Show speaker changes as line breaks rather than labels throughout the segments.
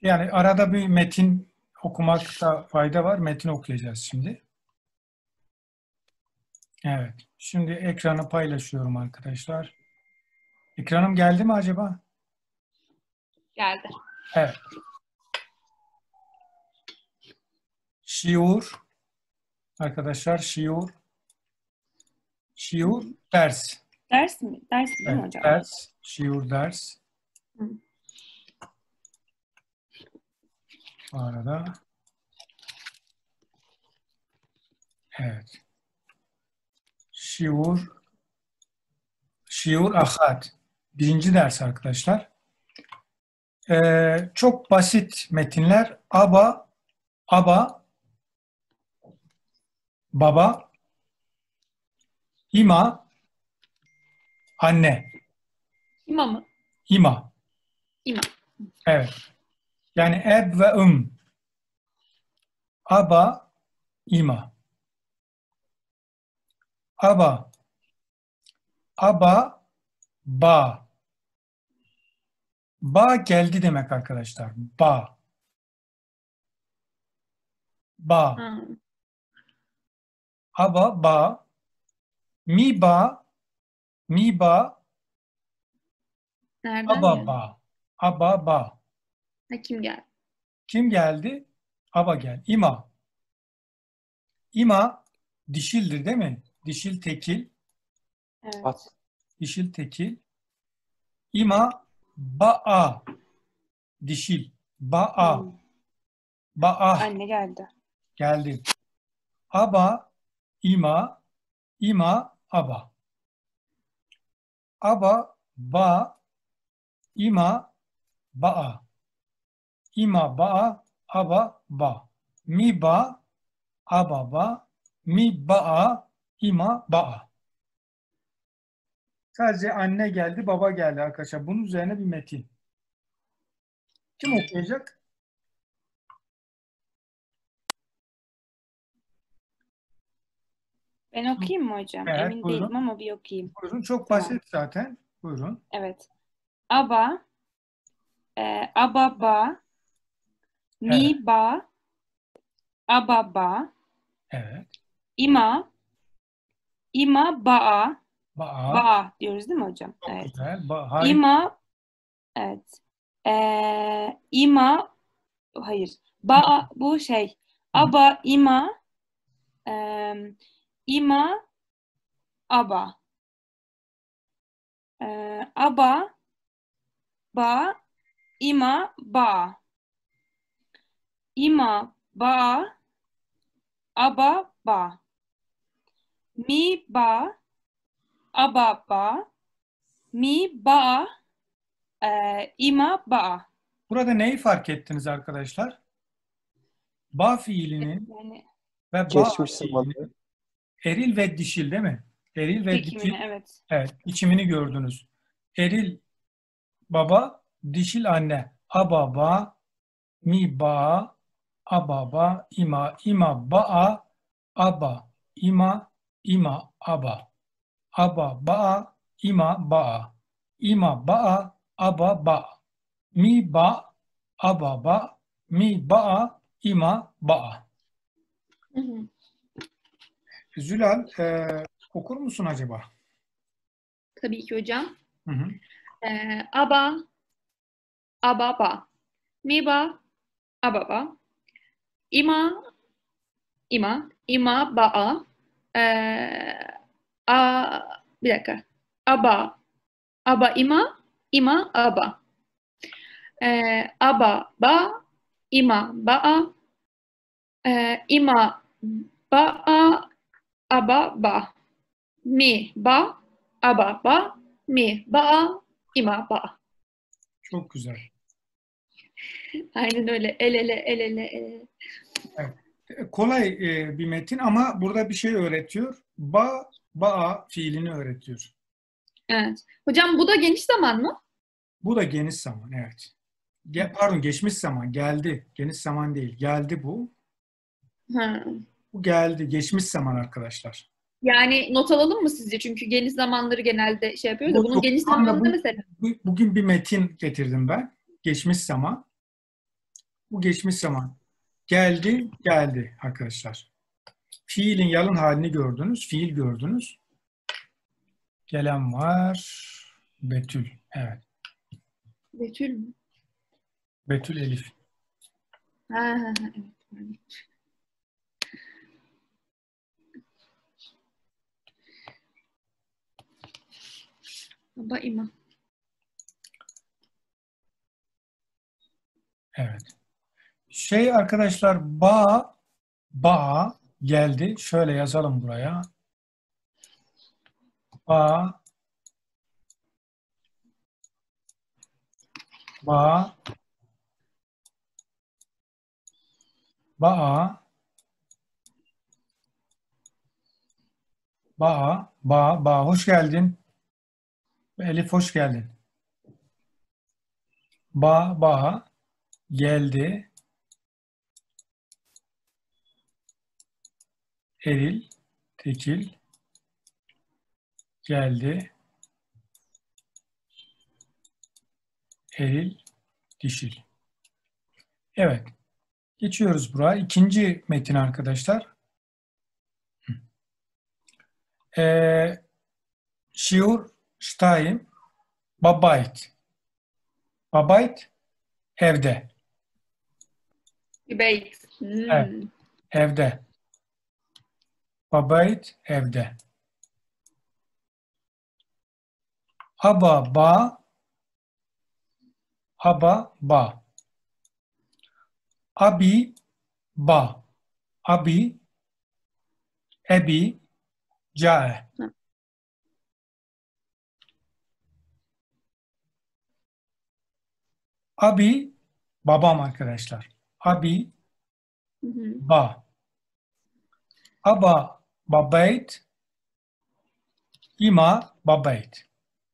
Yani arada bir metin okumakta fayda var. Metin okuyacağız şimdi. Evet. Şimdi ekranı paylaşıyorum arkadaşlar. Ekranım geldi mi acaba?
Geldi.
Evet. Şiur. Arkadaşlar şiur. Şiur ders.
Ders mi? Ders değil mi
Evet,
hocam?
ders. Şiur ders.
Hı.
Bu arada. Evet. Şiur. Şiur ahad. Birinci ders arkadaşlar. Çok basit metinler. Aba, aba, baba, ima, anne.
İma mı?
İma.
İma.
Evet. Yani eb ve aba, ima. Aba, aba, ba. Ba geldi demek arkadaşlar. Ba. Ba.
Ha.
Aba, ba. Mi ba, mi ba,
Nereden
aba
geldi?
ba. Aba ba.
Ha, kim geldi?
Kim geldi? Aba gel. İma. İma dişildir değil mi? Dişil tekil.
Evet.
Dişil tekil. İma ba'a. Dişil. Ba'a.
Hmm.
Ba'a
Anne geldi.
geldi. Aba, ima, ima, aba. Aba, ba, ima, ba'a. İma, ba'a, aba, ba. Mi, ba, aba, ba. Mi, ba'a, ima, ba'a. Sadece anne geldi, baba geldi arkadaşlar. Bunun üzerine bir metin. Kim okuyacak?
Ben okuyayım mı hocam?
Evet,
Emin değilim
buyurun.
ama bir okuyayım.
Buyurun. Çok
Tamam.
basit zaten. Buyurun.
Evet. Aba, aba ba,
Evet.
mi ba, aba ba,
Evet.
ima, ima ba'a,
Ba'a.
ba'a diyoruz değil mi hocam?
Çok
Evet.
güzel. Harika.
İma, evet. İma, hayır. Ba'a bu şey.
Hı hı.
Aba, ima, ima, aba. Aba, ba, ima, ba. İma, ba, aba, ba. Mi, ba, aba, ba. Mi, ba, ima, ba.
Burada neyi fark ettiniz arkadaşlar? Ba fiilinin
Yani
ve ba
Geçmiş zamanlı.
fiilinin eril ve dişil değil mi? Eril ve
çekimini,
dişil.
evet.
Evet. İçimini gördünüz. Eril baba, dişil anne. Ababa, mi ba, ababa, ima, ima, ba'a, aba, ima, ima, aba. Aba, ba'a, ima, ba'a. İma, ba'a, aba, ba'a. Mi, ba, aba, ba. Mi, ba'a, ima, ba'a.
Hı hı.
Zülal, okur musun acaba?
Tabii ki hocam.
Hı hı.
Aba, aba, ba. Mi, ba, aba, ba. İma, ima, ima, ba. A, bir dakika. Aba, aba, ima, ima, aba. Aba, ba, ima, ba. İma, ba, aba, ba. Mi, ba, aba, ba. Mi, ba, ima, ba.
Çok güzel.
Aynen öyle. El ele, el ele, el ele.
Evet. Kolay bir metin ama burada bir şey öğretiyor. Ba, ba'a fiilini öğretiyor.
Evet. Hocam bu da geniş zaman mı?
Bu da geniş zaman, evet. Pardon, geçmiş zaman geldi. Geniş zaman değil. Geldi bu.
Ha.
Bu geldi. Geçmiş zaman arkadaşlar.
Yani not alalım mı sizce? Çünkü geniş zamanları genelde şey yapıyoruz da
Bu,
bunun
yok,
geniş
şu anda
zamanında mesela.
bugün bir metin getirdim ben. Geçmiş zaman. Bu geçmiş zaman. Geldi, geldi arkadaşlar. Fiilin yalın halini gördünüz. Fiil gördünüz. Gelen var. Betül. Evet.
Betül mü?
Betül Elif.
Ha, ha, ha, evet. Baba İma.
Evet. Arkadaşlar ba geldi. Şöyle yazalım buraya. Ba ba ba ba hoş geldin. Elif hoş geldin. Ba geldi. Eril tekil geldi. Eril dişil. Evet. Geçiyoruz buraya. İkinci metin arkadaşlar. Şiur Stein Babait. Babait evde.
Gebet.
Evet, evde. Babait evde. Aba ba. Abi ba. Abi ebi cae. Abi babam arkadaşlar. Abi
Hı hı.
ba. Aba babait ima babait.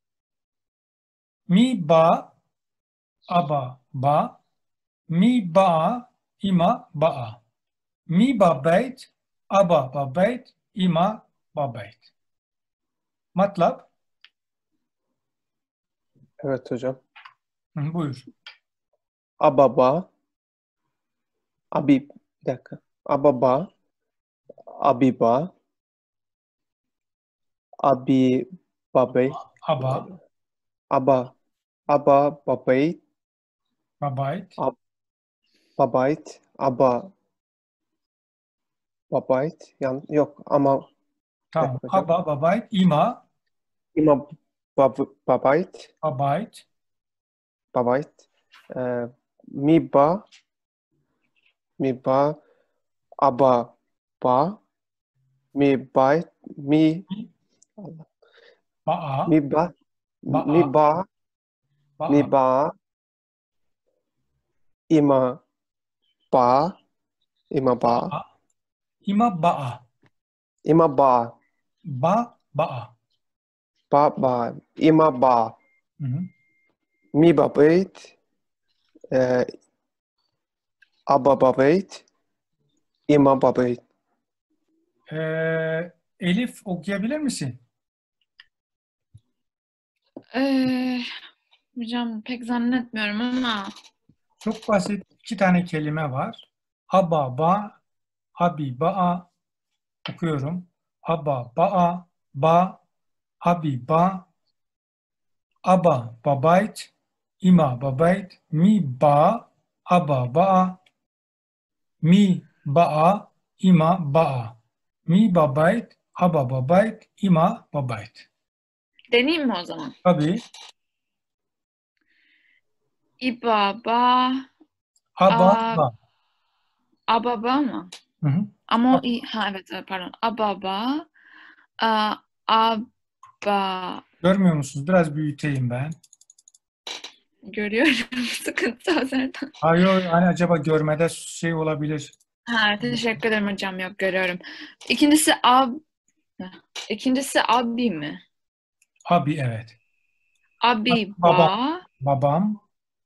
Mi ba aba ba. Mi ba ima ba. Mi babait aba babait ima babait. Matlab.
Evet hocam.
Hı, buyur.
Ababa, bir dakika. Ababa, abiba, abi, babey,
Aba
aba, babey,
babait.
babayt, babayt. Yok ama bir
Tamam.
dakika hocam.
Aba babait ima
İma babayt,
babait.
babayt. Ee, miba, miba, aba, ba, mibayt,
Baa
miba,
baa
miba,
baa
miba, ima, ba, ima ba,
baa ima baa
ima ba,
baa.
ba, ima ba,
Hı hı.
mi babait, e, aba babait, ima babait.
Elif okuyabilir misin?
Hocam pek zannetmiyorum ama
Çok basit iki tane kelime var. Aba ba, abi baa okuyorum. Aba baa, ba, abi ba, aba babait, ima babait, mi ba, aba baa, mi baa, ima baa. Mi babait, aba babait, ima babait.
deneyeyim mi o zaman?
Tabii.
İbaba,
Aba
a,
ba.
ababa mı?
Hı hı.
Ama ha evet, evet, pardon. Ababa, a, abba,
Görmüyor musunuz? Biraz büyüteyim ben.
görüyorum sıkıntı zaten.
Hayır, hani acaba görmede şey olabilir.
Ha, teşekkür ederim hocam, yok görüyorum. İkincisi abi mi?
Abi evet.
Abi
Babam.
ba,
Babam.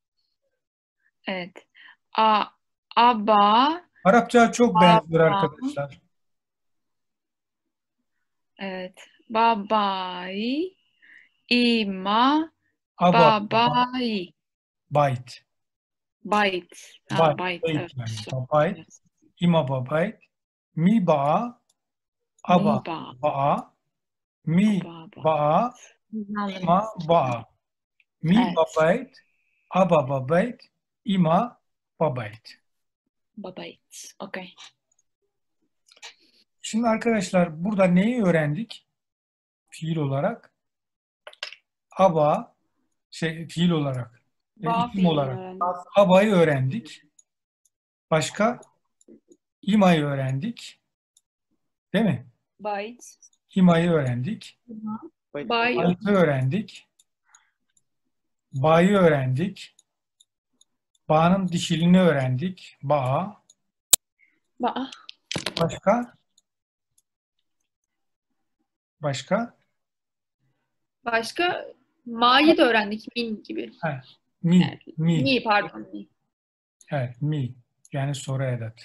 evet. Aba,
Arapça çok benziyor
baba,
arkadaşlar.
evet. Babai, ima,
Aba, baba,
babai.
bait.
Bayt.
Bayt.
Bayt.
Beyt
Evet.
yani. Babayt.
Evet.
İma babayt. Mi ba'a. Aba
Miba.
ba'a. Mi
Baba.
ba'a.
Anladım.
İma ba'a. Mi
Evet.
babayt. Aba babayt. İma babayt.
Babayt. Okay.
Şimdi arkadaşlar burada neyi öğrendik? Fiil olarak. Aba fiil olarak.
Ba
İsim
fiilini
olarak.
öğrendim.
Abayı öğrendik. Başka? İma'yı öğrendik. Değil mi?
Bayt.
İma'yı öğrendik.
Bayo.
Bayt'ı öğrendik. Ba'yı öğrendik. Ba'nın dişilini öğrendik. Ba.
Ba.
Başka? Başka?
Başka ma'yı da öğrendik. Min gibi.
Ha, mi.
Evet.
Mi.
Mi pardon. Mi.
Evet, mi. Yani soru edatı.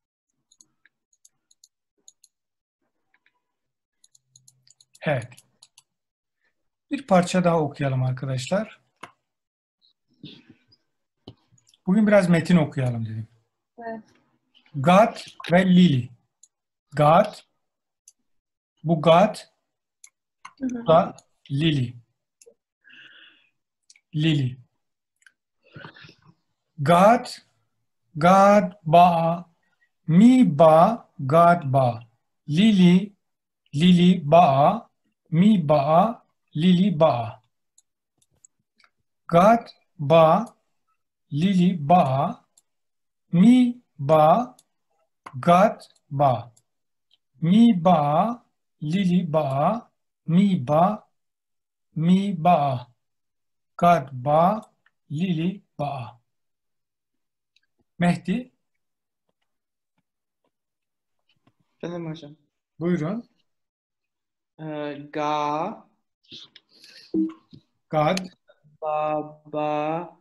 Evet. Bir parça daha okuyalım arkadaşlar. Bugün biraz metin okuyalım dedim.
Evet.
Gad ve Lili. Gad, bu Gad, bu da Lili. Lili. Gad, Gad ba, mi ba, Gad ba. Lili, Lili ba, mi ba, Lili ba. Gad ba, Lili ba, mi ba, Gad ba. Mi ba, Lili ba, mi ba, mi ba. Gad ba, Lili ba. Mehdi,
Efendim hocam.
buyurun.
Ga,
Gad,
ba,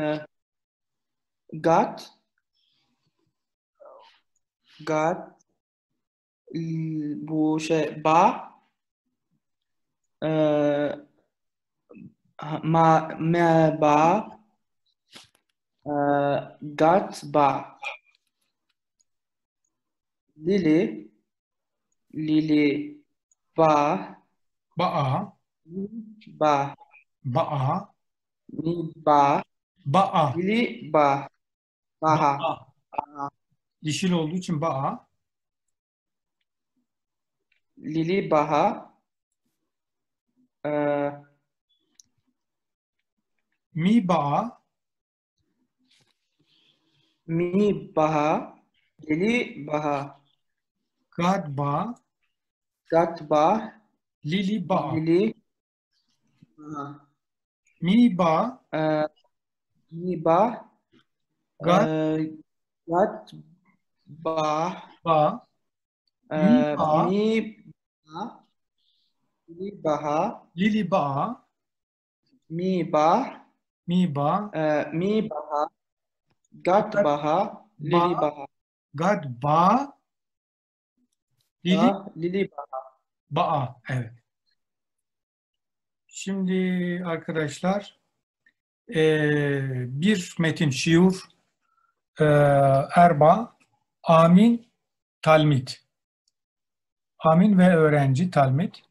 gat, bu şey, ba, e, ba, gat, ba, lili, ba,
ba'a,
ba,
ba'a,
mi, ba,
ba'a,
lili, ba, baha,
ba'a. Dişil olduğu için ba'a.
lili, baha, e,
Mi ba'a,
mi, baha, lili, baha,
gad ba,
gat, ba,
lili ba'a.
lili, baha.
Mi ba,
Niba,
gad
Gat, Ba,
ba, mi ba'a,
Mi, Ba, Li, Baha,
lili ba'a,
Mi, Ba,
mi ba,
Mi, Baha, Gat,
gad
Baha,
ba,
Lili, Baha,
gad ba, lili
Lili, Baha.
ba'a. Evet. Şimdi arkadaşlar bir metin şiur erba, amin, talmit. Amin ve öğrenci talmit.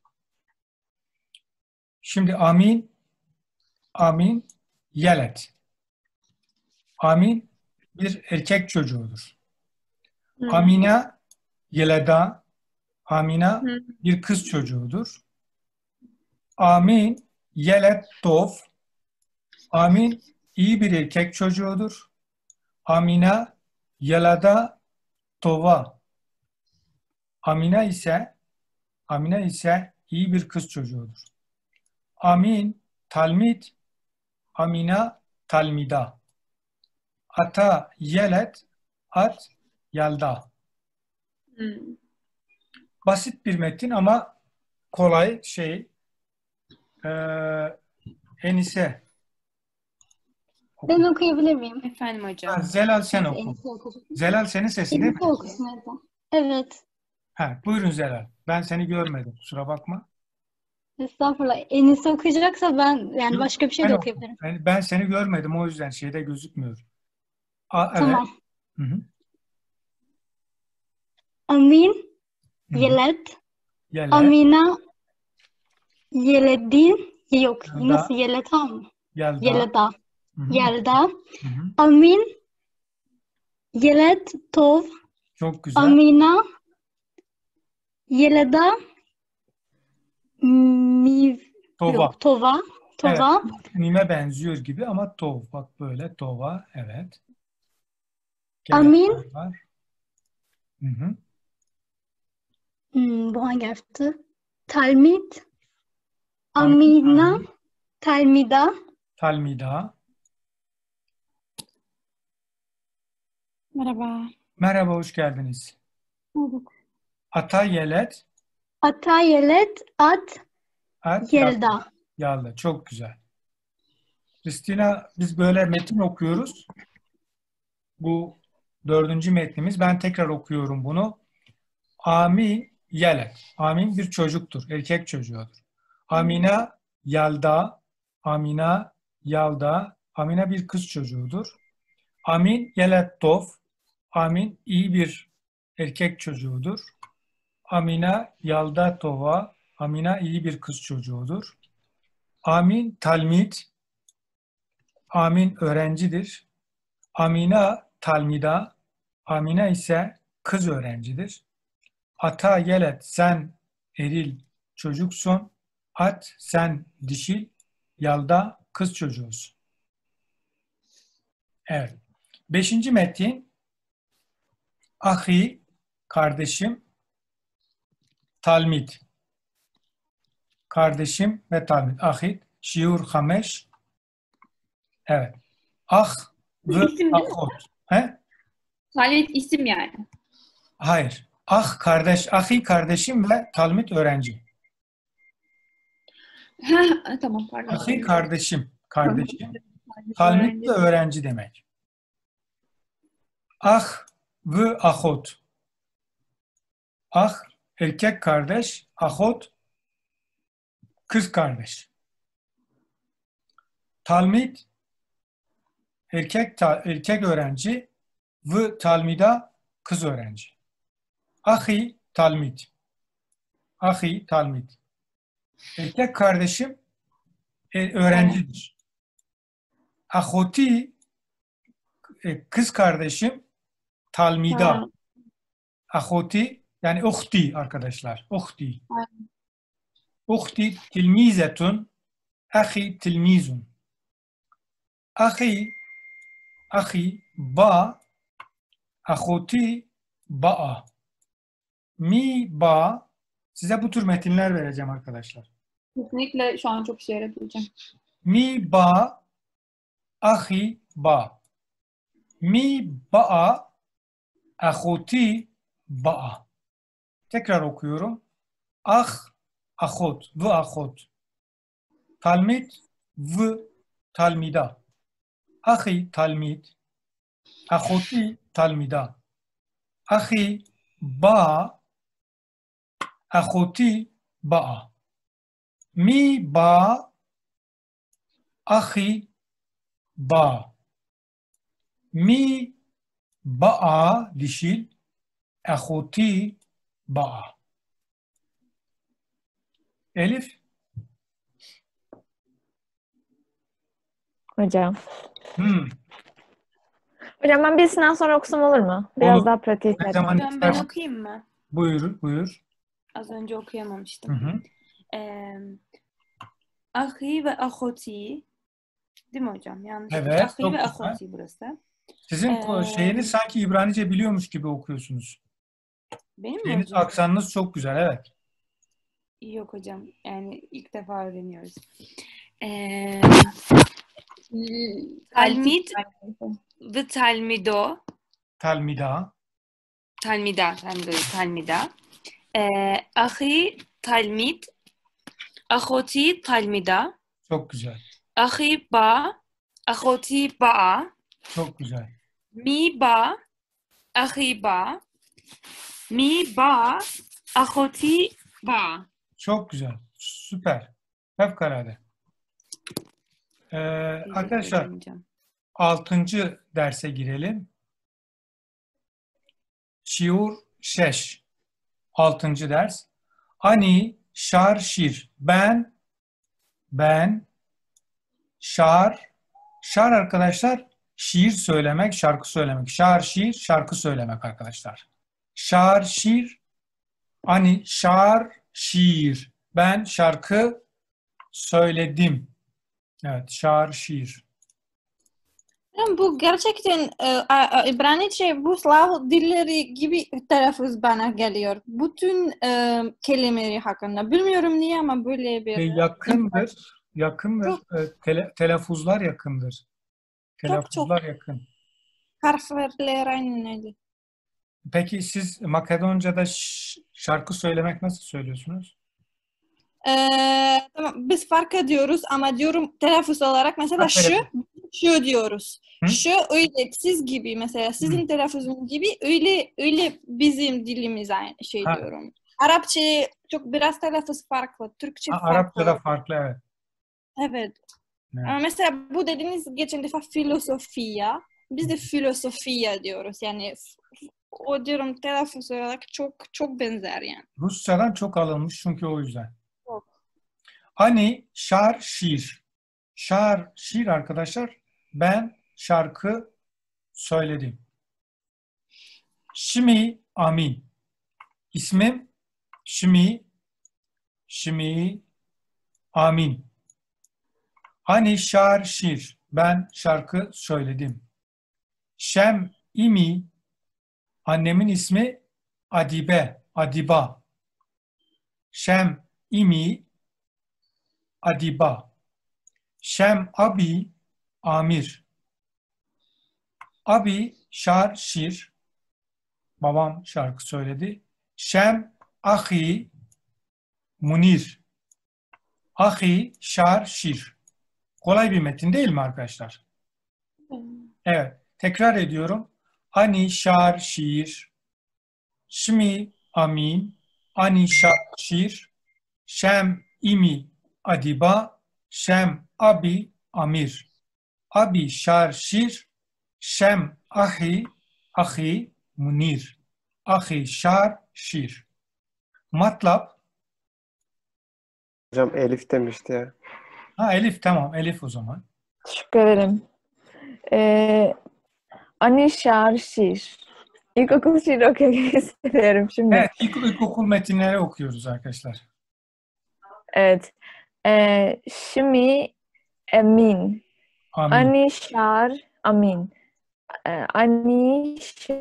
Şimdi amin, amin, yelet. Amin bir erkek çocuğudur. Amine, yeleda, Amina bir kız çocuğudur. Amin, yelet tov. Amin iyi bir erkek çocuğudur. Amina, yelada tova. Amine ise iyi bir kız çocuğudur. Amin, talmid, Amina, talmida. Ata, yelet, at, yalda. Basit bir metin ama kolay Enise.
Ben okuyabilir miyim?
Efendim hocam.
Zelal sen
Neyse,
oku.
Enis'i okuyacağım.
Zelal senin sesin değil mi?
Enis'i okusun Erdem. Evet.
Ha, buyurun Zelal. Ben seni görmedim. Kusura bakma.
Estağfurullah. Enis'i okuyacaksa ben yani
Yok,
başka bir şey
sen
de
oku.
okuyabilirim.
Ben seni görmedim. O yüzden şeyde gözükmüyor. Evet.
Tamam.
Hı hı.
Amin
Hı hı.
Yelet.
Yelet.
Amina Yeledin. Yok.
Yelda.
Nasıl Yeleta mı?
Yelda.
Yeleda.
Hı hı.
Yelda.
Hı hı.
Amin Yelet Tov.
Çok güzel.
Amina Yeleda Miv.
Tova.
Yok. Tova.
Evet.
Tova.
Mime benziyor gibi ama tov. Bak böyle tova. Evet.
Amin.
Gelenler var. Hı hı.
Bu hangi harfti? Talmid.
Amin.
Amina.
Amin.
Talmida.
Talmida.
Merhaba.
Merhaba, hoş geldiniz.
Bulduk.
Ata yelet.
Ata Yelet At
At
Yelda.
yalda. Çok güzel. Kristina, biz böyle metin okuyoruz. Bu 4. metnimiz. Ben tekrar okuyorum bunu. Ami yelet. Amin bir çocuktur. Erkek çocuğudur. Amina yalda. Amina yalda. Amina bir kız çocuğudur. Amin yelet tov. Amin iyi bir erkek çocuğudur. Amina yalda tova. Amina iyi bir kız çocuğudur. Amin talmid. Amin öğrencidir. Amina talmida. Amina ise kız öğrencidir. Ata yelet sen eril çocuksun. At sen dişil. Yalda kız çocuğusun. Evet. 5. metin. Ahi kardeşim. Talmid. Kardeşim ve talmid. Ahi şiur hameş. Evet. Ah ve
İsim değil mi?
ahot. He?
Talmid isim yani.
Hayır. Ah kardeş, ahi kardeşim ve talmid öğrenci.
Tamam pardon.
Ahi kardeşim, kardeşim.
Talmid
Talmid
öğrenci.
de öğrenci demek. Ah ve ahot. Ah erkek kardeş, ahot kız kardeş. Talmid erkek öğrenci ve talmida kız öğrenci. Ahi talmid. Ahi talmid. Erkek kardeşim öğrencidir. Ahoti kız kardeşim talmida. Ahoti yani uhti arkadaşlar. Uhti. Uhti tilmizetun. Ahi tilmizun. Ahi ba. Ahoti ba'a. Mi ba. Size bu tür metinler vereceğim arkadaşlar.
Kesinlikle şu an çok işe yaratacağım.
Mi ba. Ahi ba. Mi ba'a. Ahoti ba'a. Tekrar okuyorum. Ah, ahot, ve ahot. Talmid, ve talmida. Ahi talmid. Ahoti talmida. Ahi ba. Ahoti ba'a. Mi ba. Ahi ba. Mi ba'a dişil. Ahoti ba'a. Elif.
Hocam.
Hocam
Ben birisinden sonra okusam olur mu? Biraz
olur.
daha pratik
Ne
etmek.
zaman
Hocam ben
istersen.
okuyayım mı?
Buyur.
Az önce
Hı
okuyamamıştım.
hı.
Ahi ve ahoti. Değil mi hocam? Yanlış.
Evet,
Ahi
çok
ve
güzel.
ahoti burası.
Sizin şeyiniz sanki İbranice biliyormuş gibi okuyorsunuz.
Benim mi
Şeyiniz,
hocam?
aksanınız çok güzel, evet.
Yok hocam. Yani ilk defa öğreniyoruz. Talmid ve talmido.
Talmida.
Talmida. Ahi talmid. Ahoti talmida.
Çok güzel.
Ahi ba. Ahoti ba'a.
Çok güzel.
Mi ba. Ahi ba. Mi ba. Ahoti ba.
Çok güzel. Süper. Fevkalade. Arkadaşlar 6. derse girelim. şiur şeş. 6. ders. Ani şar şir. Ben şar arkadaşlar şiir söylemek, şarkı söylemek. Şar şiir, şarkı söylemek arkadaşlar. Şar şiir, ani şar şiir. Ben şarkı söyledim. Evet, şar şiir.
Bu gerçekten İbranice bu Slav dilleri gibi telaffuz bana geliyor. Bütün kelimeleri hakkında. Bilmiyorum niye ama böyle bir...
Yakındır. Telaffuzlar yakındır. Telaffuzlar yakın.
Harfler aynı öyle.
Peki siz Makedonca'da şarkı söylemek nasıl söylüyorsunuz?
Tamam, biz fark ediyoruz ama diyorum telaffuz olarak mesela şu diyoruz.
Hı?
Şu öyle siz gibi mesela sizin telaffuzun gibi öyle bizim dilimiz aynı şey diyorum. Arapça çok biraz telaffuz farklı. Türkçe farklı.
Arapçada farklı evet.
Evet. Ama mesela bu dediğiniz geçen defa filosofiya. Biz de filosofiya diyoruz. Yani o diyorum telaffuz olarak çok benzer yani.
Rusçadan çok alınmış çünkü o yüzden. Hani şar şiir. Şar şiir arkadaşlar ben şarkı söyledim. Şimi amin. İsmim Şimi amin. Hani şar şiir ben şarkı söyledim. Şem imi annemin ismi Adiba. Şem imi Adiba. Şem abi Amir. Abi şar şiir. Babam şarkı söyledi. Şem ahi Munir. Ahi şar şiir. Kolay bir metin değil mi arkadaşlar? Evet. Tekrar ediyorum. Ani şar şiir. Şmi amin. Ani şar şiir. Şem imi Adiba. Şem abi Amir. Abi şar şiir. Şem ahi Munir. Ahi şar şiir. Matlab.
Hocam Elif demişti ya.
Elif tamam. Elif o zaman.
Teşekkür ederim. Ani şar şiir. İlkokul şiiri okumak istiyorum şimdi.
Evet. İlkokul metinleri okuyoruz arkadaşlar.
Evet. Şimdi emin.
Amin.
Ani şar amin. Ani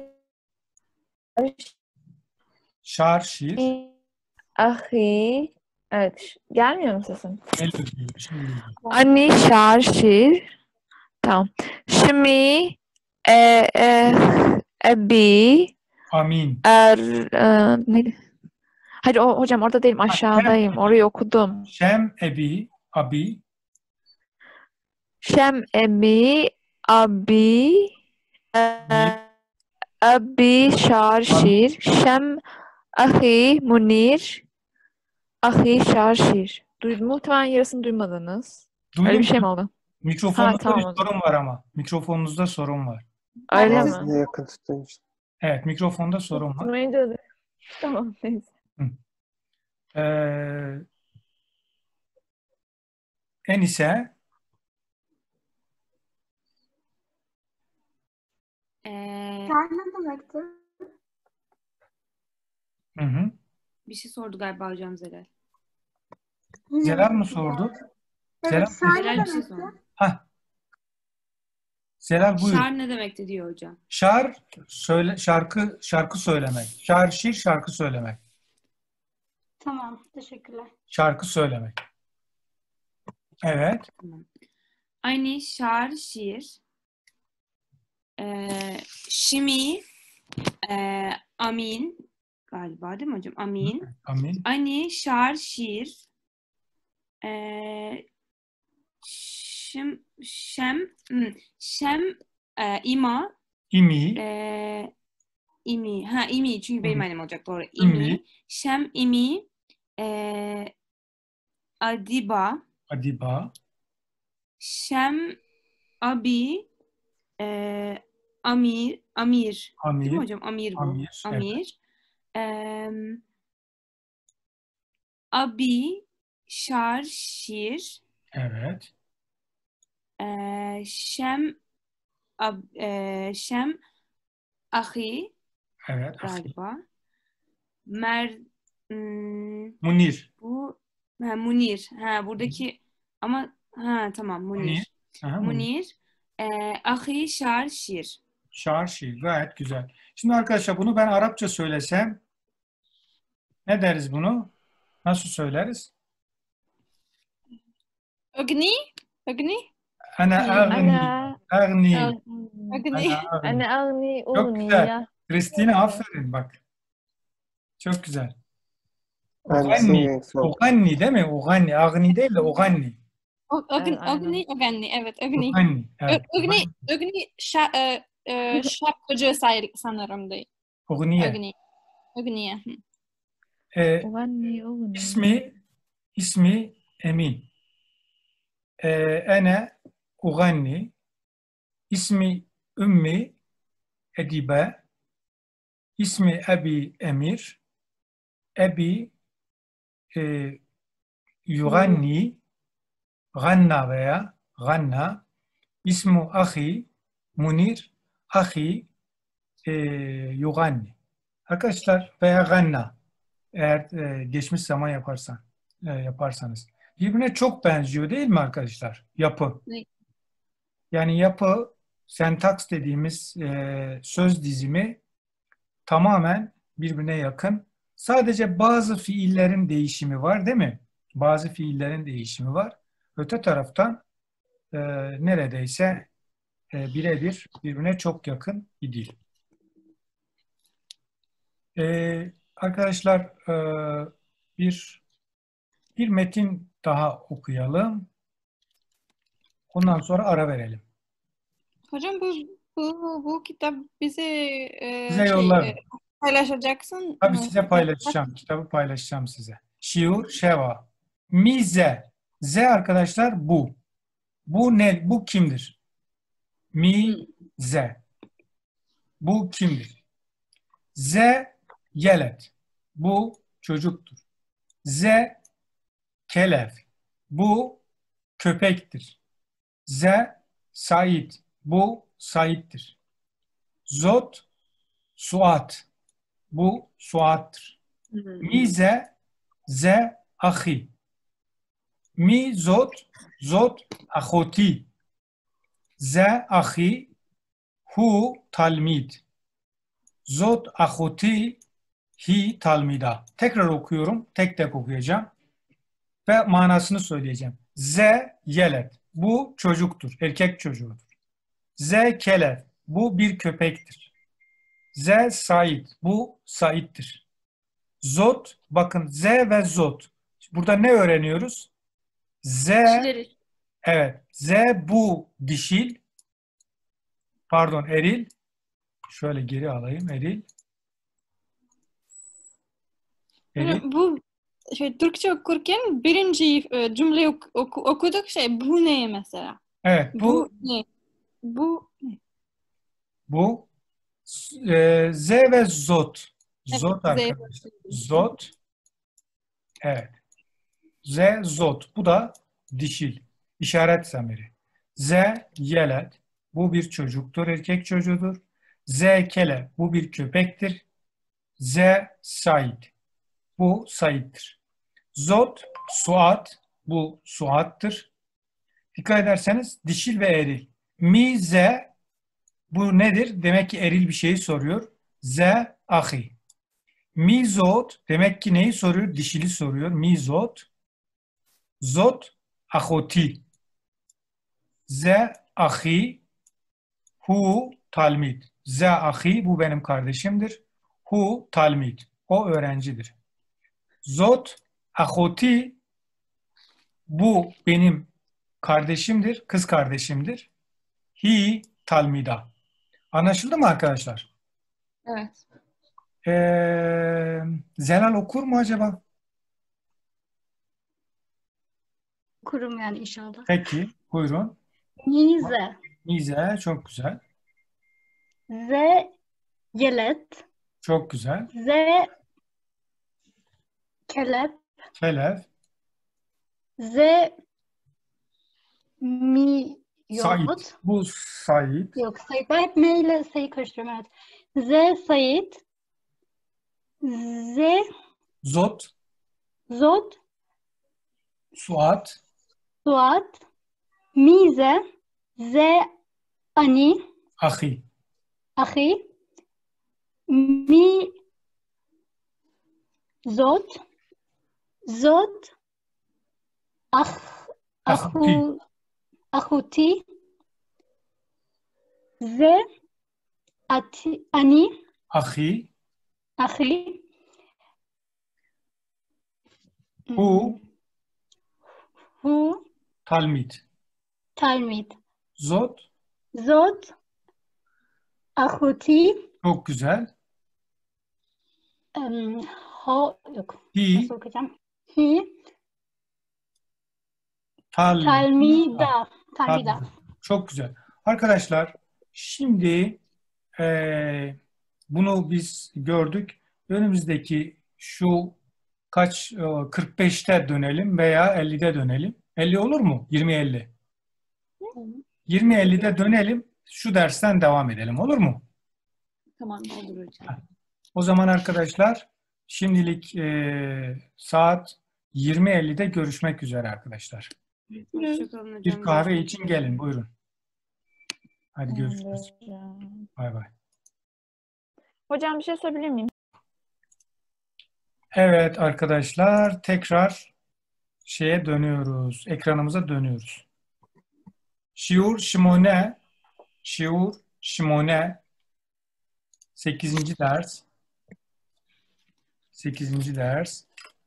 Şar şiir.
ahi. Evet. Gelmiyor mu sesim?
Geliyor. Şimdi geliyor.
Ani şar şiir. Tamam. Şimdi ebi
Amin.
neydi? Hayır hocam orada değilim. Aşağıdayım. Orayı okudum.
Şem ebi abi.
Şem ebi abi abi şarşir. Şem ahi munir ahi şarşir. Muhtemelen yarısını duymadınız.
Duydum.
Öyle bir şey mi oldu?
Mikrofonunuzda
tamam
bir
o zaman.
sorun var ama. Mikrofonunuzda sorun var.
Öyle
Ağzına
mi?
yakın tutun işte.
Evet, mikrofonda sorun var.
Tutmayınca da. Tamam neyse.
Enise
Şar ne demekti?
hı.
Bir şey sordu galiba hocam Zelal.
Zelal mı sordu?
Evet, şar ne
Zelal bir şey
demekti?
sordu.
Zelal buyur.
Şar ne demekti diyor hocam.
Şar şarkı söylemek. Şar şiir şarkı söylemek.
Tamam, teşekkürler.
Şarkı söylemek. Evet.
Tamam. Ani şar şiir. Şimi amin galiba değil mi hocam? Amin.
Amin.
Ani şar şiir. Şem ima
İmi.
imi. İmi çünkü benim annem olacak doğru.
İmi.
İmi. Şem imi Adiba.
Adiba.
Şem abi Amir. Değil mi
Amir.
hocam? Amir bu.
Amir. Evet.
Amir. Em, Abi. Şir.
Evet.
Şem. Şem. Ahi
Evet.
galiba. Hmm,
Munir.
bu Munir. Buradaki ama tamam
Munir.
Munir.
Aha, Munir.
Munir. Ahi Şir.
Şarşi. Gayet güzel. Şimdi arkadaşlar bunu ben Arapça söylesem ne deriz bunu? Nasıl söyleriz?
Agni? Agni?
Ana agni.
أنا
Agni.
Agni.
Ana agni.
أنا أغني
Çok güzel.
أغنية.
Kristina aferin bak. Çok güzel.
I'm
Uganni.
singing song.
Uganni değil mi? Uganni. Agni değil de Uganni.
Agni.
Aynen.
Agni. Evet, Agni.
Uganni. Evet.
Agni şarkıcı sanırım değil.
Ugniye.
Agni. Agniye.
أغني أغنية.
İsmi Emin. Ene Uganni. İsmi Ümmi Edibe. İsmi Abi Emir. Abi Yuganni. Ganna veya Ganna. İsmu Ahi Munir. Ahi Yuganni. Arkadaşlar veya Ganna. Eğer geçmiş zaman yaparsanız. Birbirine çok benziyor değil mi arkadaşlar? Yapı.
Evet.
Yani yapı, sentaks dediğimiz söz dizimi tamamen birbirine yakın. Sadece bazı fiillerin değişimi var değil mi? Bazı fiillerin değişimi var. Öte taraftan neredeyse birebir birbirine çok yakın bir dil. Arkadaşlar bir metin daha okuyalım. Ondan sonra ara verelim.
Hocam bu kitap bize
Size yollarım.
paylaşacaksın.
Tabii size paylaşacağım. Kitabı paylaşacağım size. Şiur, şeva. Mize. Z arkadaşlar bu. Bu ne? Bu kimdir? Mize. Bu kimdir? Z yelet. Bu çocuktur. Z kelev. Bu köpektir. Z Said. Bu Said'dir. Zot Suat. Bu Suat'tır. Mize Z ahi. Mi zot ahoti. Z ahi hu talmid. Zot ahoti hi talmida. Tekrar okuyorum. Tek tek okuyacağım. Ve manasını söyleyeceğim. Z yelet. Bu çocuktur. Erkek çocuğudur. Z kelev. Bu bir köpektir. Z Said. Bu Said'dir. Zot. Bakın Z ve Zot. Burada ne öğreniyoruz? Z.
Kişileri.
Evet. Z bu dişil. Pardon eril. Şöyle geri alayım. Eril. Eril.
Bu Türkçe okurken birinci cümle okuduk bu ne mesela?
Evet.
Bu ne? Bu ne?
Bu Z ve Zot. Zot
Evet, Z.
arkadaşlar. Zot. Evet. Z Zot. Bu da dişil. İşaret zamiri. Z yelet. Bu bir çocuktur. Erkek çocuğudur. Z kele. Bu bir köpektir. Z Said. Bu Said'dir. Zot Suat. Bu Suat'tır. Dikkat ederseniz dişil ve eril. Mize bu nedir? Demek ki eril bir şeyi soruyor. Z ahi. Mizot demek ki neyi soruyor? Dişili soruyor. Mizot. Zot ahoti. Z ahi hu talmid. Z ahi bu benim kardeşimdir. Hu talmid. O öğrencidir. Zot ahoti bu benim kardeşimdir. Kız kardeşimdir. Hi talmida. Anlaşıldı mı arkadaşlar?
Evet.
Zelal okur mu acaba?
Kurum yani inşallah.
Peki, buyurun.
Mize.
Mize, çok güzel.
Z yelet.
Çok güzel.
Z kelep.
Kelef.
Z mi
Said.
yot.
Bu Said.
Yok Said. Ben hep M ile S'yi karıştırıyorum. Evet. Z Said. Z
Zot.
Zot.
Suat.
Suat. Mize. Z Ani.
Ahi.
Ahi. Mi Zot. Zot.
Ahuti.
Ahuti. Z Ani.
Ahi.
Ahi.
Hu.
Hu.
Talmid.
Talmid.
Zot.
Zot. Ahuti.
Çok güzel.
Ho yok.
Hi.
Nasıl okuyacağım? Hi.
Talmida.
Talmida.
Çok güzel. Arkadaşlar şimdi bunu biz gördük. Önümüzdeki şu 45'te dönelim veya 50'de dönelim. 50 olur mu? 20-50. 20-50'de dönelim. Şu dersten devam edelim. Olur mu?
Tamam olur hocam.
O zaman arkadaşlar şimdilik saat 20.50'de görüşmek üzere arkadaşlar.
Hoşçakalın hocam.
Bir kahve için gelin. Buyurun. Hadi görüşürüz.
Hocam.
Bay bay.
Hocam bir şey sorabilir miyim?
Evet arkadaşlar tekrar şeye dönüyoruz. Ekranımıza dönüyoruz. Şiur Şimone 8. ders. 8. ders.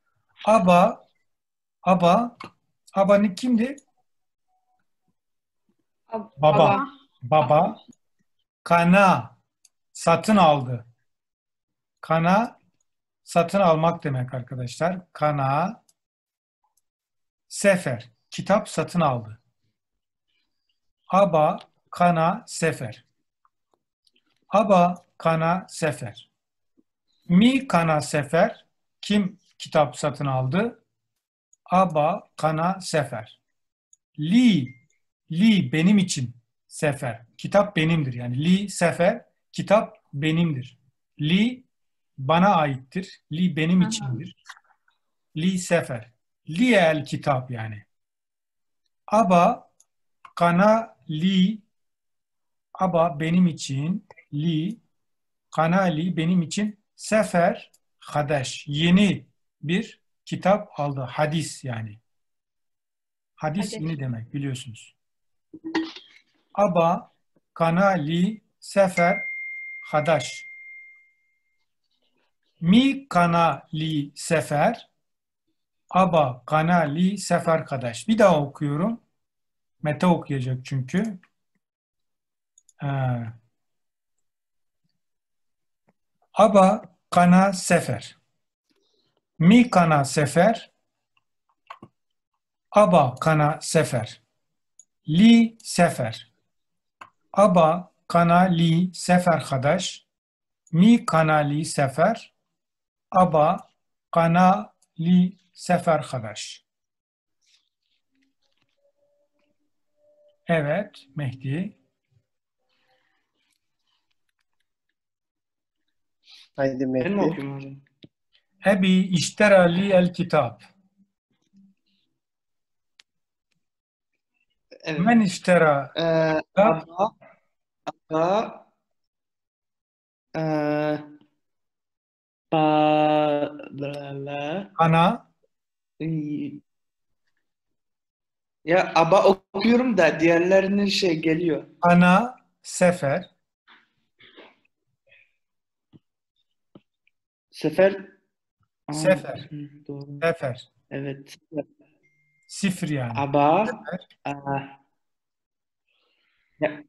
Aba ne kimdi? Baba. Baba. Kana satın aldı. Kana satın almak demek arkadaşlar. Kana sefer. Kitap satın aldı. Aba kana sefer. Aba kana sefer. Mi kana sefer. Kim kitap satın aldı? Aba kana sefer. Li benim için sefer. Kitap benimdir. Yani li sefer kitap benimdir. Li bana aittir. Li benim içindir. Li sefer. Li el kitap yani. Aba kana li aba benim için li kana li benim için sefer hadaş yeni bir kitap aldı. Hadis yani. Hadis yeni demek biliyorsunuz. Aba kana li sefer hadaş. Mi kana li sefer aba kana li sefer hadaş. Bir daha okuyorum. Mete okuyacak çünkü. Aba kana sefer. Mi kana sefer. Aba kana sefer. Li sefer. Aba kana li sefer hadaş. Mi kana li sefer. Aba kana li sefer hadaş. Evet Mehdi.
Haydi
Ben mi
Mehdi.
okuyayım hocam?
Ebi iştera li el kitap.
Evet.
Men iştera kitap.
Aba
Kana
ya aba okuyorum da diğerlerinin şey geliyor.
kana sefer.
Sefer.
Sefer.
Hı, doğru.
Sefer.
Evet.
Sifir yani.
Aba
Sefer.
ya,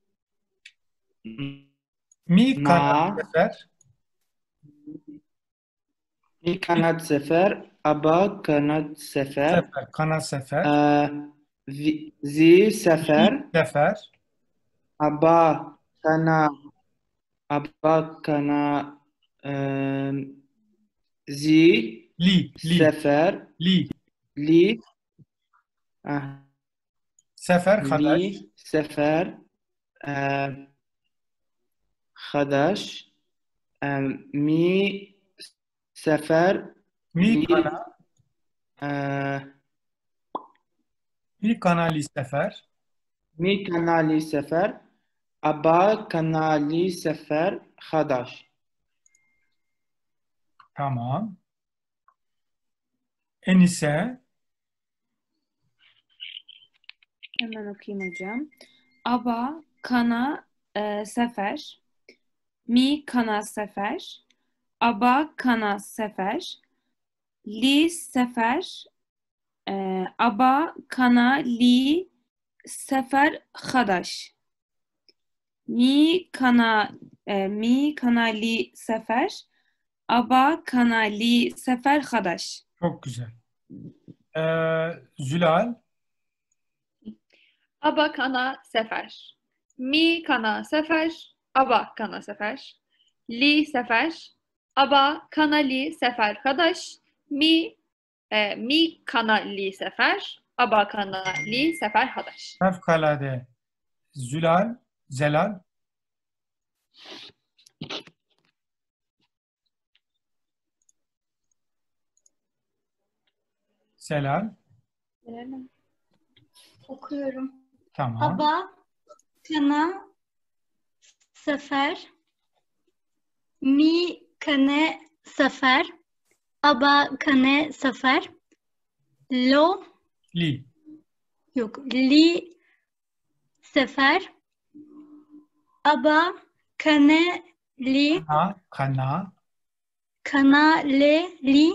Mi kana
ma
sefer.
mi kanat sefer. Aba kanat sefer.
Sefer. Kana sefer.
Zi sefer.
Sefer.
Aba kana Aba kana zi
Li.
sefer
Li.
li ah,
Sefer hadaş.
li sefer خداش mi sefer
Mi
li
kana. Mi kana li sefer.
mi kanali sefer aba kanali sefer خداش.
Tamam. Enise.
Hemen okuyayım hocam. Aba kana sefer. Mi kana sefer. Aba kana sefer. Li sefer. Aba kana li sefer hadaş. Mi kana li sefer. Aba kana li sefer hadaş.
Çok güzel. Zülal.
Aba kana sefer. Mi kana sefer. Aba kana sefer. Li sefer. Aba kana li sefer hadaş. Mi kana li sefer. Aba kana li sefer hadaş.
Fevkalade. Zülal. Zelal. Selal.
Okuyorum.
Tamam.
Aba, kana, sefer, mi, kane, sefer, aba, kane, sefer, lo,
Li.
yok, li, sefer, aba, kane, li,
Kana.
kana, le, li,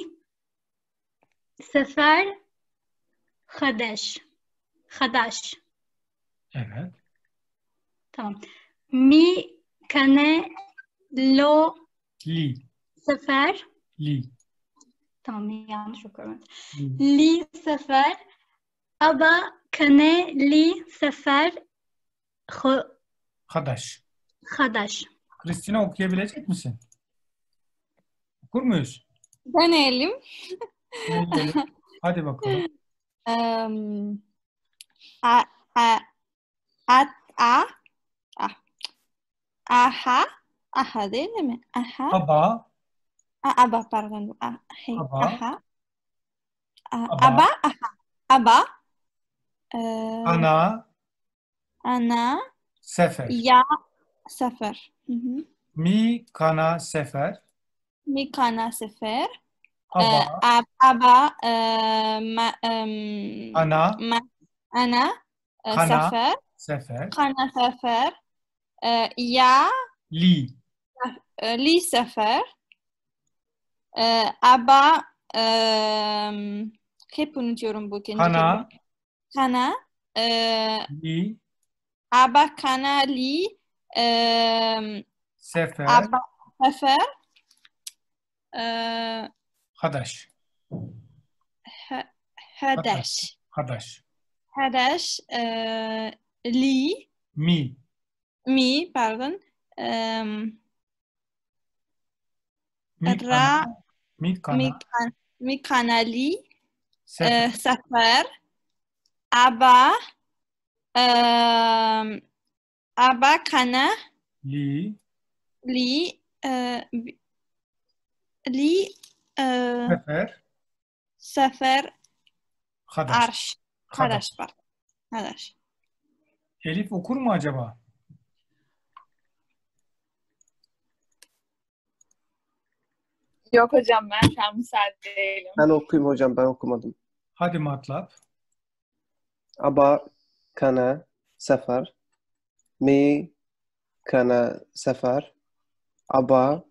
sefer, hadaş. Hadaş.
Evet.
Tamam. Mi, kane, lo,
Li.
sefer.
Li.
Tamam, yanlış okuyorum.
Li.
Li, sefer. Aba, kane, li, sefer.
Hadaş.
Hadaş.
Kristina okuyabilecek misin? Okur muyuz?
Deneyelim.
Deneyelim. Hadi bakalım.
A, a, at, a, ah. Aha. Aha değil mi? Aha.
Aba.
Aba pardon.
Aba.
Aha.
Aba.
Aba. Aha. Aba.
Ana.
Ana.
Sefer.
Ya. Sefer. Hı hı.
Mi kana sefer.
Mi kana sefer.
Aba.
Aba.
Ana.
Ana.
Kana.
Sefer.
Sefer.
Kana sefer. Ya.
Li.
Li sefer. Aba. Hep unutuyorum bu ikinci kelime.
Kana.
Kana.
Li.
Aba kana li.
Sefer.
Aba sefer.
Hadaş.
Hadaş.
Hadaş.
Hadaş. Li.
Mi.
Mi pardon.
Mi
Ra.
kana. Mi kana.
Mi kana li.
Sefer.
Sefer. Aba. Aba kana
Li.
li. Li.
Sefer.
Sefer.
Hadaş.
Arş.
Hadaş.
Hadaş var. Hadaş.
Elif okur mu acaba?
Yok hocam ben şu an müsait değilim.
Ben okuyayım hocam, ben okumadım.
Hadi Matlab.
Aba kana sefer. Mi kana sefer. Aba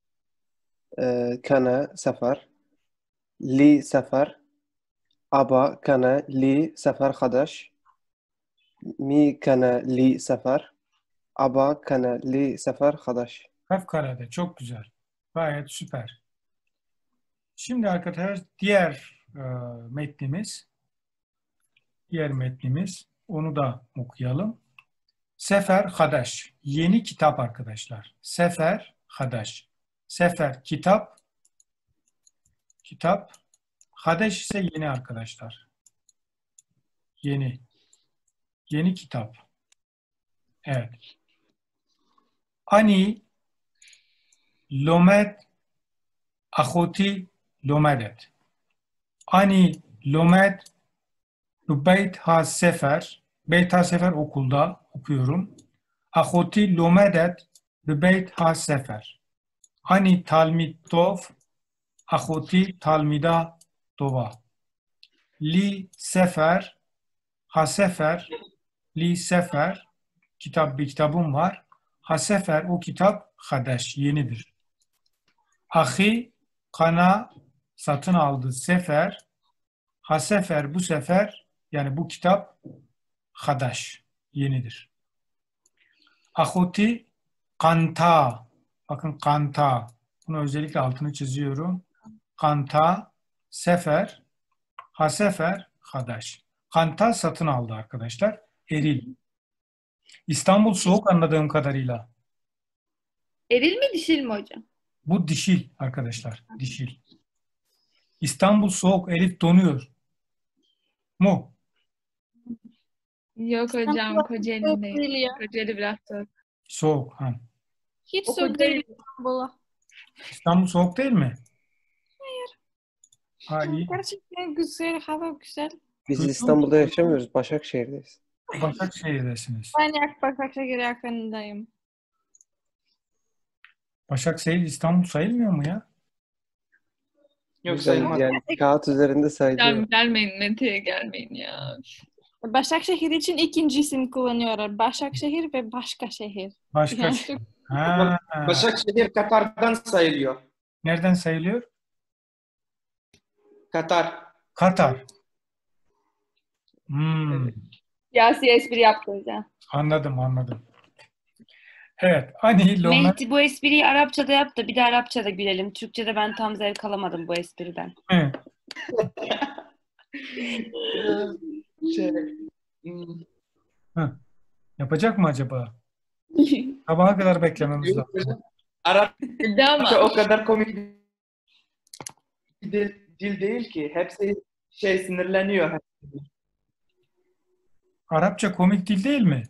kana sefer. Li sefer. Aba kana li sefer hadaş. Mi kana li sefer. Aba kana li sefer hadaş.
Fevkalade. Çok güzel. Gayet süper. Şimdi arkadaşlar diğer metnimiz. Diğer metnimiz. Onu da okuyalım. Sefer Hadaş. Yeni kitap arkadaşlar. Sefer Hadaş. Sefer kitap. Kitap. Hadaş ise yeni arkadaşlar. Yeni. Yeni kitap. Evet. Ani lomed ahoti lomedet. Ani lomed beyt ha sefer. Beyt ha sefer okulda okuyorum. Ahoti lomedet beyt ha sefer. Ani talmid tov ahoti talmida tova. Li sefer ha sefer li sefer kitap bir kitabım var. Ha sefer o kitap hadaş yenidir. Ahi kana satın aldı sefer. Ha sefer bu sefer yani bu kitap hadaş yenidir. Ahoti kanta. Bakın kanta. Bunu özellikle altını çiziyorum. Kanta sefer. Ha sefer hadaş. Kanta satın aldı arkadaşlar. Eril. İstanbul soğuk anladığım kadarıyla.
Eril mi dişil mi hocam?
Bu dişil arkadaşlar. Dişil. İstanbul soğuk. Elif donuyor. Mu?
Yok hocam, Kocaeli'ndeyim. Kocaeli biraz soğuk.
Soğuk. Ha.
Hiç
O
soğuk
Kocaeli.
değil İstanbul'a.
İstanbul soğuk değil mi?
Hayır.
Ha, iyi.
Gerçekten güzel, hava güzel.
Biz
Duydun
İstanbul'da yaşamıyoruz. Başakşehir'deyiz.
Başakşehir'desiniz.
Ben Başakşehir yakınındayım.
Başakşehir İstanbul sayılmıyor mu ya?
Yok
Güzel,
sayılmaz.
yani kağıt üzerinde sayılıyor.
Gelmeyin, Mete'ye gelmeyin ya.
Başakşehir için ikinci isim kullanıyorlar. Başakşehir ve başka şehir.
Başka.
Yani
Ha.
Başakşehir Katar'dan sayılıyor.
Nereden sayılıyor?
Katar.
Katar. Hmm.
Siyasi espri yaptı hocam.
Anladım. Evet. Ani Lomer.
Mehdi bu espriyi Arapçada yap da bir de Arapçada gülelim. Türkçede ben tam zevk alamadım bu espriden.
Hı.
Şey, hmm,
Yapacak mı acaba? Sabaha kadar beklememiz
yok
lazım.
hocam. Arapça
Ama
o kadar komik bir dil değil ki. Hepsi sinirleniyor.
Arapça komik dil değil mi?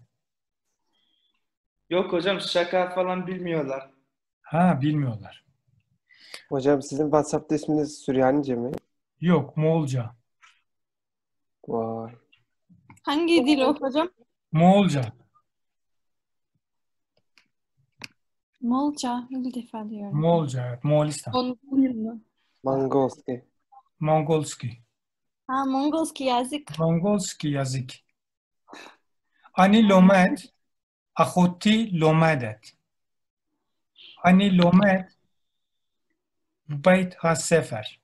Yok hocam şaka falan bilmiyorlar.
Ha, bilmiyorlar.
Hocam sizin WhatsApp'ta isminiz Süryanice mi?
Yok, Moğolca.
Vay.
hangi dil o hocam?
Moğolca.
Moğolca. İlk defa diyorum.
Moğolca, evet. Moğolistan.
Mongolski.
Mongolski.
Ha, Mongolski yazık.
Mongolski yazık. Ani lomed, ahoti lomedet. Ani lomed, beyt ha sefer.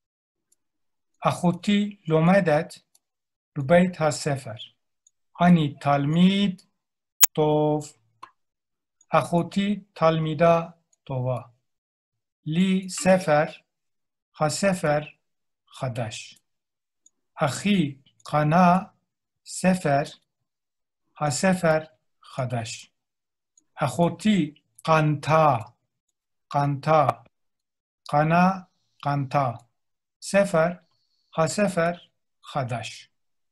Ahoti lomedet, beyt ha sefer. Ani talmid, tov. Ahoti talmida, tova. Li sefer, ha sefer, hadaş. Ahi kana sefer, ha sefer hadaş. Ahoti kanta, kanta, kana, kanta. Sefer, ha sefer hadaş.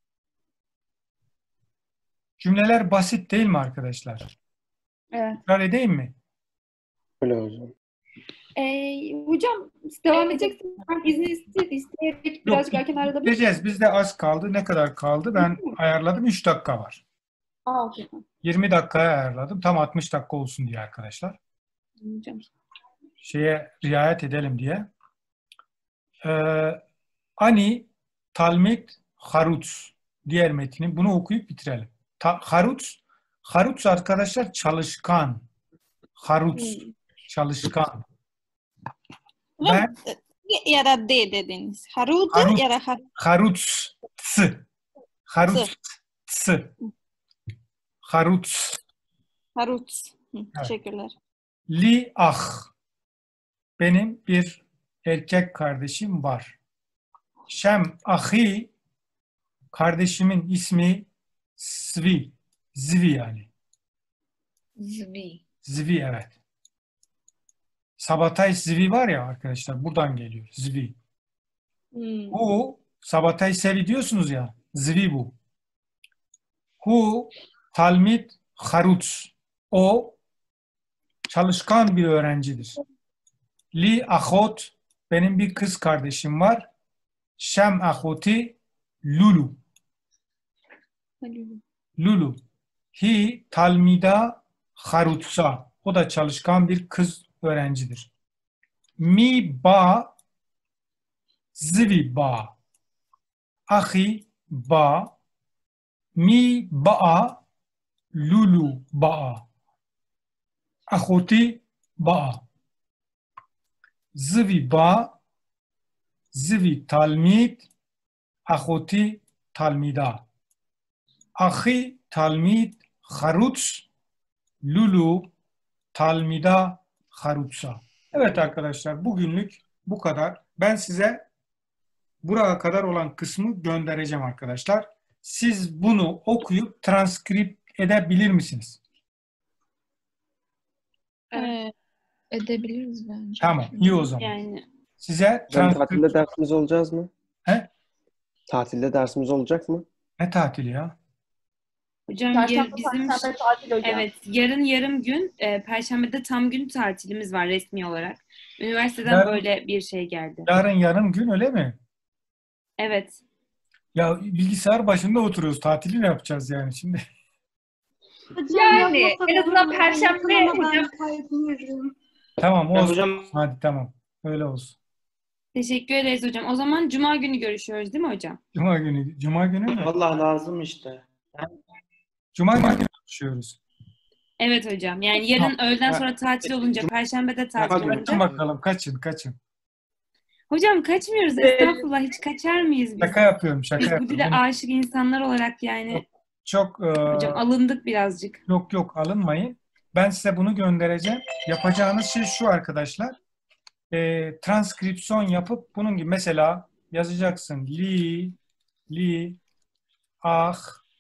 Cümleler basit değil mi arkadaşlar?
Evet.
Tekrar edeyim mi?
Öyle hocam.
Hocam devam edeceksiniz. Ben izin isteyerek birazcık erken arada
Gideceğiz. Bizde az kaldı. Ne kadar kaldı? Ben ayarladım. 3 dakika var.
Okey.
20 dakikaya ayarladım. Tam 60 dakika olsun diye arkadaşlar.
Hocam.
Şeye riayet edelim diye. Ani talmid haruts diğer metni. Bunu okuyup bitirelim. Haruts arkadaşlar çalışkan. Haruts çalışkan. Ben
Ya da D dediniz. Haruda
Harut.
ya da
haruts. Haruts. Haruts.
Haruts. Teşekkürler.
Li ah. Benim bir erkek kardeşim var. Şem ahi. Kardeşimin ismi Zvi. Zvi yani.
Zvi.
Zvi, evet. Sabatay zvi var ya arkadaşlar, buradan geliyor. Zvi. Bu Sabatay sevi diyorsunuz ya. Zvi bu. Hu talmid haruts. O çalışkan bir öğrencidir. Li ahot, benim bir kız kardeşim var. Şem ahoti Lulu. Lulu. Hi talmida harutsa. O da çalışkan bir kız öğrencidir. Mi ba zvi ba. Ahi ba. Mi ba'a Lulu ba'a. Ahoti ba'a. Zvi ba. Zvi talmid. Ahoti talmida. Ahi talmid haruts. Lulu talmida harutsa. Evet arkadaşlar, bugünlük bu kadar. Ben size buraya kadar olan kısmı göndereceğim arkadaşlar. Siz bunu okuyup transkript edebilir misiniz?
Edebiliriz bence.
Tamam, iyi o zaman.
Yani
Size
Hocam
transkript...
tatilde dersimiz olacağız mı?
He?
Tatilde dersimiz olacak mı?
Ne tatili ya?
hocam
Perşembe,
bizim
Perşembe tatil hocam.
evet yarın yarım gün Perşembe'de tam gün tatilimiz var resmi olarak. Üniversiteden
Yarın-
böyle bir şey geldi.
Yarın yarım gün, öyle mi?
Evet.
Ya bilgisayar başında oturuyoruz. Tatili ne yapacağız yani şimdi?
Hocam
Yani
yapmasa
en azından
olur.
Perşembe
Yakın ama
hocam.
ben kaydediyorum.
Tamam
Ya
olsun.
hocam
Hadi tamam. Öyle olsun.
Teşekkür ederiz hocam. O zaman Cuma günü görüşüyoruz değil mi hocam?
Cuma günü. Cuma günü mü?
vallahi lazım işte.
Cuma günü görüşüyoruz.
Evet hocam. Yani yarın öğleden
Ha,
sonra tatil olunca, Perşembe'de tatil
Cuma günü.
Kaçın
olunca.
bakalım. Kaçın.
Hocam kaçmıyoruz. Estağfurullah. Hiç kaçar mıyız biz?
Şaka yapıyorum. Şaka
Biz bu
yapıyorum.
dile aşık insanlar olarak yani.
Çok
Hocam alındık birazcık.
yok alınmayın. Ben size bunu göndereceğim. Yapacağınız şey şu arkadaşlar. Transkripsiyon yapıp bunun gibi mesela yazacaksın. Li, ah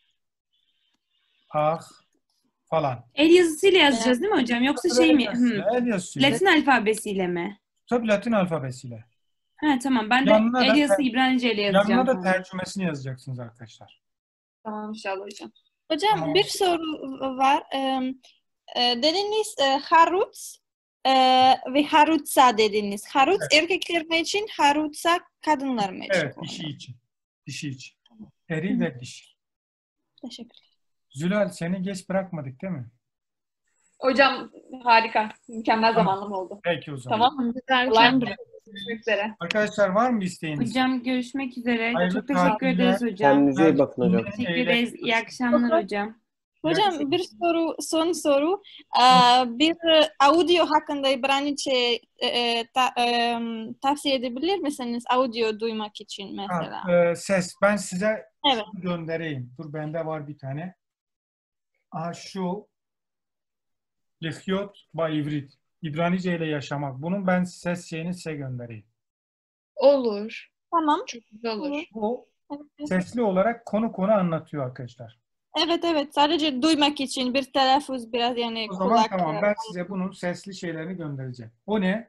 falan.
El yazısıyla yazacağız değil mi hocam? Yoksa şey mi?
El yazısıyla.
Latin alfabesiyle mi?
Tabii Latin alfabesiyle.
Ha tamam. Ben de
Yanına da
el yazısı İbranice ile yazacağım.
Yanına da
falan.
tercümesini yazacaksınız arkadaşlar.
Tamam inşallah hocam.
Hocam
Tamam.
bir soru var. Dediniz haruts ve harutsa dediniz. Haruts erkekler mi için, harutsa kadınlar mı için?
Evet, dişi için. Eril ve dişi.
Teşekkürler.
Zülal, seni geç bırakmadık değil mi?
Hocam harika. Mükemmel
Tamam.
zamanlama oldu.
Peki o zaman.
Tamam mı? Kolay gelsin. Görüşmek üzere.
Arkadaşlar var mı isteğiniz?
Hocam görüşmek üzere.
Hayırlı
Çok teşekkür
tatiller.
ederiz hocam.
Kendinize iyi bakın hocam.
Teşekkür
Eğlenin.
ederiz. İyi akşamlar hocam.
Hocam bir soru, son soru. Bir audio hakkında İbranice tavsiye edebilir misiniz? Audio duymak için mesela.
Ses. Ben size
Evet.
şunu göndereyim. Dur, bende var bir tane. Şu Lihyot ba İvrit. İbranice ile yaşamak. Bunun ben ses şeyini size göndereyim.
Olur.
Tamam.
Çok güzel olur.
Bu
Evet.
sesli olarak konu anlatıyor arkadaşlar.
Evet. Sadece duymak için bir telaffuz biraz yani
O zaman
kulak.
tamam, ben size bunun sesli şeylerini göndereceğim. O ne?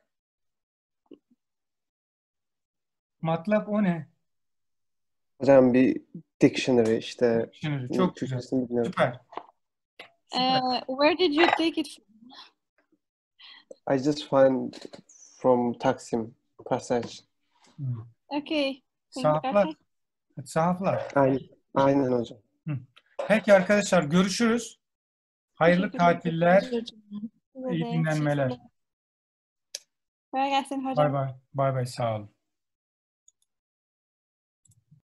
Matlab o ne?
Hocam bir dictionary işte.
Şimdi çok güzel.
Türkçesini bilmiyorum.
Süper.
Where did you take it from?
I just find from Taksim passage.
Okay.
Sahaflar. Sahaflar.
Aynen hocam.
Peki arkadaşlar, görüşürüz. Hayırlı tatiller, iyi dinlenmeler.
Kolay gelsin hocam.
Bay bay. Sağ olun.